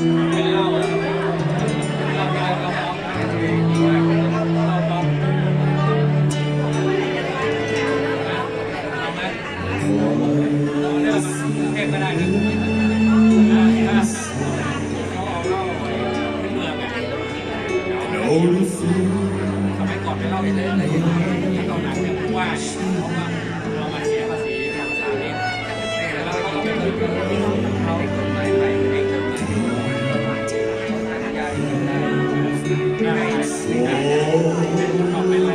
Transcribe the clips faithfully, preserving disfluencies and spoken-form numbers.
เป็นเหล้าเหล้าเราเราฟ้องเราฟ้องเอาไหมเราเลือกเทพก็ได้นะถ้าเขาเอาเหล้าขึ้นเมืองไงทำไมก่อนไปเล่าไปเลยเลยถ้าตอนหลังเนี่ยผู้ว่าเขาก็เอามาเสียภาษีทางภาษานี้แล้วเราก็ไปเปิดเขากฎหมายไทยเองได้ได้ออกไปแล้ว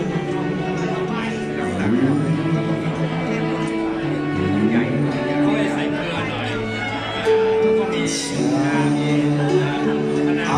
ใหญ่เขาเลยใส่เกลือหน่อยแล้วก็มีมีคณะ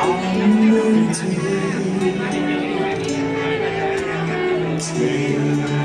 Take